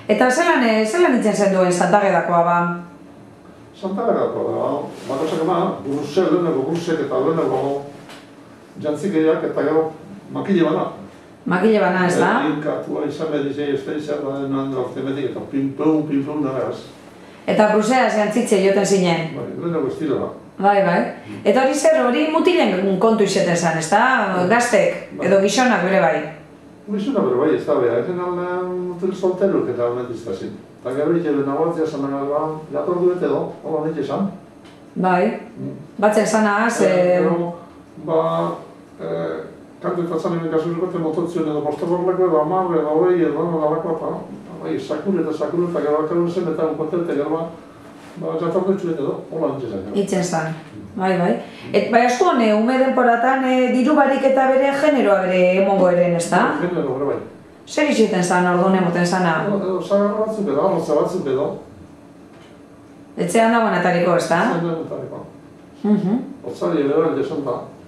Eta zelan itzen zen duen Santagedakoa ba? Santagedakoa da, bakasak ema, gurusek eta leheneko jantzikeiak eta gero makile bana. Makile bana ez da? Inkatua izan bedizei ez da izan da denan ortemetik eta pinpun naraz. Eta bruseaz jantzitze joten zinen? Bai, leheneko estilo da. Bai. Eta hori mutilen kontu izeten zen, ez da? Gaztek, edo gizonak bere bai? Gizonak bere bai, ez da beha, egen aldean mutil solteruk eta almentiztazin. Eta gero ikebe nagoatzea zan nagoa, jator duet edo, hola nik esan. Bai, batzen zanaz... Kantu eta zanen ikasuzukote mototzion edo bostaborleko edo amarre edo hori edo nolako eta sakur eta gero akarun zen eta unkontente gero jator dutxuet edo, hola nik esan. Itzen zan, bai. Bai asko ume denporatan diru barik eta bere generoa bere emongo eren, ez da? Genero, bere bai. Zer iziten zan orduan emoten zana? Zagarra batzuk edo, alotza batzuk edo. Etxean dagoen atariko, ez da? Etxean dagoen atariko. Otzari ere bai desan da.